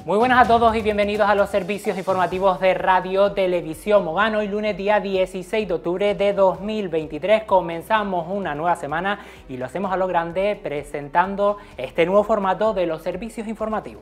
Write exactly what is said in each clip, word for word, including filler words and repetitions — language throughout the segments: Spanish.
Muy buenas a todos y bienvenidos a los servicios informativos de Radio Televisión Mogán. Hoy lunes día dieciséis de octubre de dos mil veintitrés comenzamos una nueva semana y lo hacemos a lo grande presentando este nuevo formato de los servicios informativos.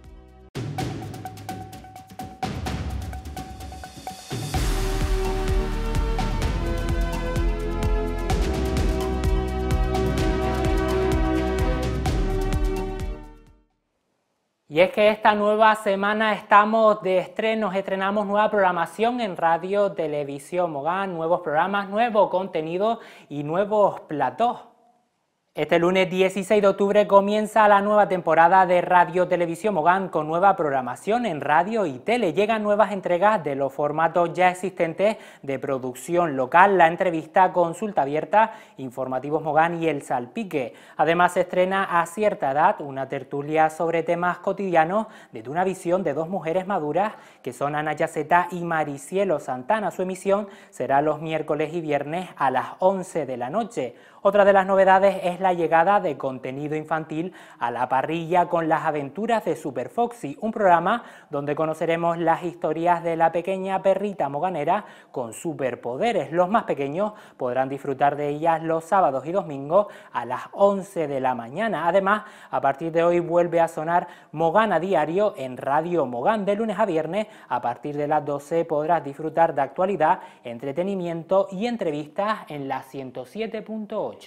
Y es que esta nueva semana estamos de estrenos, estrenamos nueva programación en Radio Televisión Mogán, nuevos programas, nuevo contenido y nuevos platós. Este lunes dieciséis de octubre comienza la nueva temporada de Radio Televisión Mogán con nueva programación en radio y tele. Llegan nuevas entregas de los formatos ya existentes de producción local, la entrevista, consulta abierta, informativos Mogán y el salpique. Además se estrena A cierta edad, una tertulia sobre temas cotidianos desde una visión de dos mujeres maduras que son Ana Yaceta y Maricielo Santana. Su emisión será los miércoles y viernes a las once de la noche. Otra de las novedades es la llegada de contenido infantil a la parrilla con las aventuras de Super Foxy, un programa donde conoceremos las historias de la pequeña perrita moganera con superpoderes. Los más pequeños podrán disfrutar de ellas los sábados y domingos a las once de la mañana. Además, a partir de hoy vuelve a sonar Mogán a diario en Radio Mogán. De lunes a viernes, a partir de las doce podrás disfrutar de actualidad, entretenimiento y entrevistas en la ciento siete punto ocho.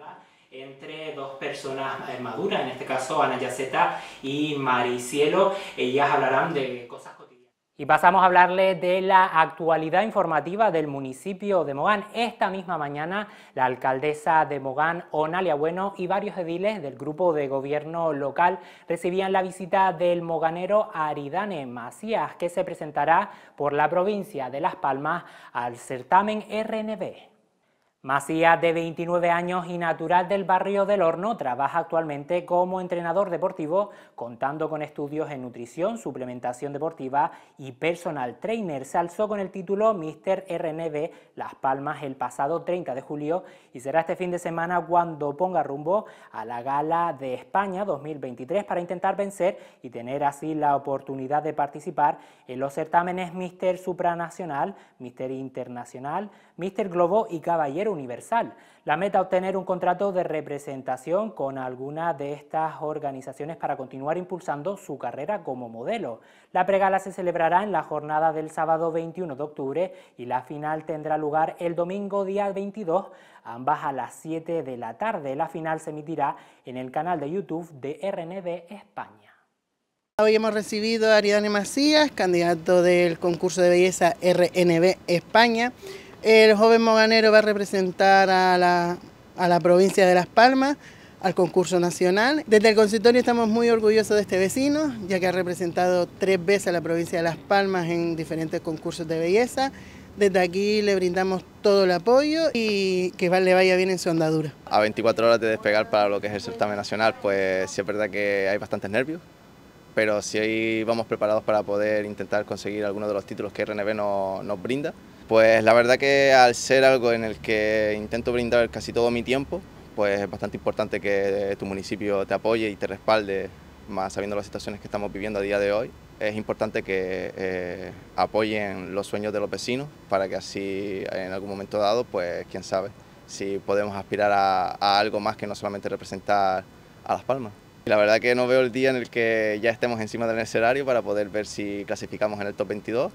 Entre dos personas maduras, en este caso Ana Yaceta y Maricielo. Ellas hablarán de cosas cotidianas. Y pasamos a hablarles de la actualidad informativa del municipio de Mogán. Esta misma mañana la alcaldesa de Mogán, Onalia Bueno, y varios ediles del grupo de gobierno local recibían la visita del moganero Aridane Macías, que se presentará por la provincia de Las Palmas al certamen R N B. Macías, de veintinueve años y natural del barrio del Horno, trabaja actualmente como entrenador deportivo, contando con estudios en nutrición, suplementación deportiva y personal trainer. Se alzó con el título míster R N B Las Palmas el pasado treinta de julio y será este fin de semana cuando ponga rumbo a la Gala de España dos mil veintitrés para intentar vencer y tener así la oportunidad de participar en los certámenes míster Supranacional, míster Internacional, míster Globo y Caballero Universal. La meta, obtener un contrato de representación con alguna de estas organizaciones para continuar impulsando su carrera como modelo. La pregala se celebrará en la jornada del sábado veintiuno de octubre y la final tendrá lugar el domingo día veintidós, ambas a las siete de la tarde. La final se emitirá en el canal de YouTube de R N B España. Hoy hemos recibido a Aridane Macías, candidato del concurso de belleza R N B España. El joven moganero va a representar a la, a la provincia de Las Palmas, al concurso nacional. Desde el consistorio estamos muy orgullosos de este vecino, ya que ha representado tres veces a la provincia de Las Palmas en diferentes concursos de belleza. Desde aquí le brindamos todo el apoyo y que le vaya bien en su andadura. A veinticuatro horas de despegar para lo que es el certamen nacional, pues sí es verdad que hay bastantes nervios, pero sí vamos preparados para poder intentar conseguir algunos de los títulos que R N B no, nos brinda. Pues la verdad que al ser algo en el que intento brindar casi todo mi tiempo, pues es bastante importante que tu municipio te apoye y te respalde, más sabiendo las situaciones que estamos viviendo a día de hoy. Es importante que eh, apoyen los sueños de los vecinos para que así en algún momento dado, pues quién sabe, si podemos aspirar a, a algo más que no solamente representar a Las Palmas. Y la verdad que no veo el día en el que ya estemos encima del escenario para poder ver si clasificamos en el top veintidós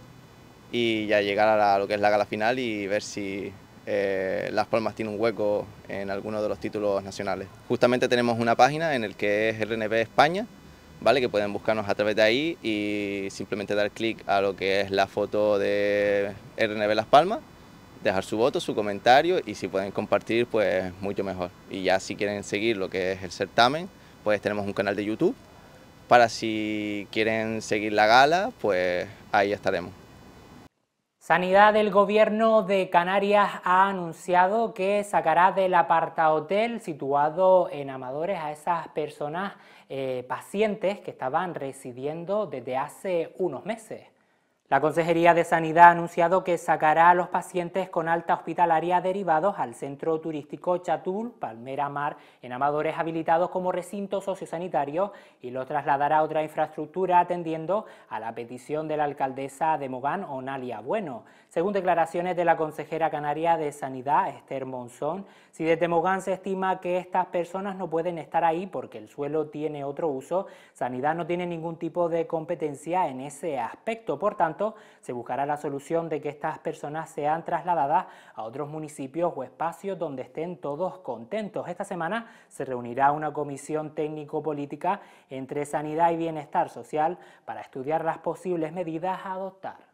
y ya llegar a la, lo que es la gala final y ver si eh, Las Palmas tiene un hueco en alguno de los títulos nacionales. Justamente tenemos una página en el que es R N B España, ¿vale? Que pueden buscarnos a través de ahí y simplemente dar clic a lo que es la foto de R N B Las Palmas, dejar su voto, su comentario y si pueden compartir, pues mucho mejor. Y ya si quieren seguir lo que es el certamen, pues tenemos un canal de YouTube para si quieren seguir la gala, pues ahí estaremos. Sanidad del Gobierno de Canarias ha anunciado que sacará del apartahotel situado en Amadores a esas personas eh, pacientes que estaban residiendo desde hace unos meses. La Consejería de Sanidad ha anunciado que sacará a los pacientes con alta hospitalaria derivados al centro turístico Chatul, Palmera Mar, en Amadores, habilitados como recinto sociosanitario, y los trasladará a otra infraestructura atendiendo a la petición de la alcaldesa de Mogán, Onalia Bueno. Según declaraciones de la consejera canaria de Sanidad, Esther Monzón, si desde Mogán se estima que estas personas no pueden estar ahí porque el suelo tiene otro uso, Sanidad no tiene ningún tipo de competencia en ese aspecto. Por tanto, se buscará la solución de que estas personas sean trasladadas a otros municipios o espacios donde estén todos contentos. Esta semana se reunirá una comisión técnico-política entre Sanidad y Bienestar Social para estudiar las posibles medidas a adoptar.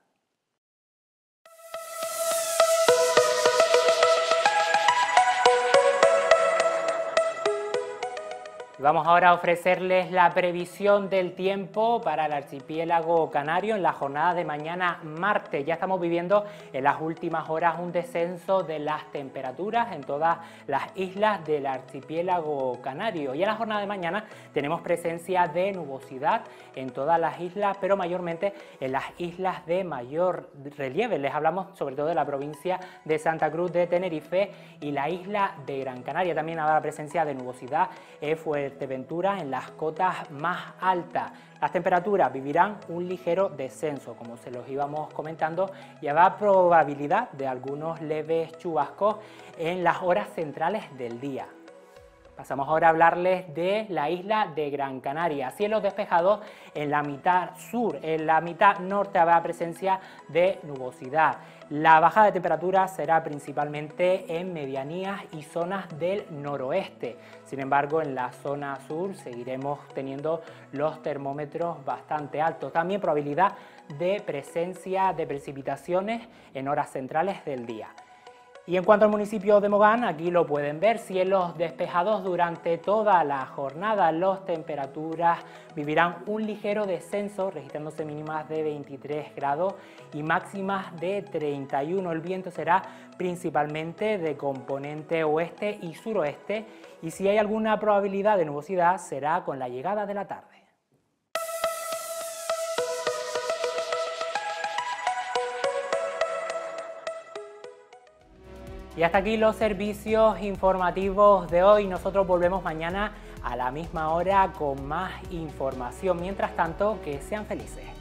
Vamos ahora a ofrecerles la previsión del tiempo para el archipiélago canario en la jornada de mañana martes. Ya estamos viviendo en las últimas horas un descenso de las temperaturas en todas las islas del archipiélago canario. Y en la jornada de mañana tenemos presencia de nubosidad en todas las islas, pero mayormente en las islas de mayor relieve. Les hablamos sobre todo de la provincia de Santa Cruz de Tenerife y la isla de Gran Canaria. También habrá presencia de nubosidad en Fuerteventura en las cotas más altas. Las temperaturas vivirán un ligero descenso, como se los íbamos comentando, y habrá probabilidad de algunos leves chubascos en las horas centrales del día. Pasamos ahora a hablarles de la isla de Gran Canaria. Cielos despejados en la mitad sur, en la mitad norte habrá presencia de nubosidad. La bajada de temperatura será principalmente en medianías y zonas del noroeste. Sin embargo, en la zona sur seguiremos teniendo los termómetros bastante altos. También probabilidad de presencia de precipitaciones en horas centrales del día. Y en cuanto al municipio de Mogán, aquí lo pueden ver, cielos despejados durante toda la jornada. Las temperaturas vivirán un ligero descenso, registrándose mínimas de veintitrés grados y máximas de treinta y uno. El viento será principalmente de componente oeste y suroeste, y si hay alguna probabilidad de nubosidad será con la llegada de la tarde. Y hasta aquí los servicios informativos de hoy. Nosotros volvemos mañana a la misma hora con más información. Mientras tanto, que sean felices.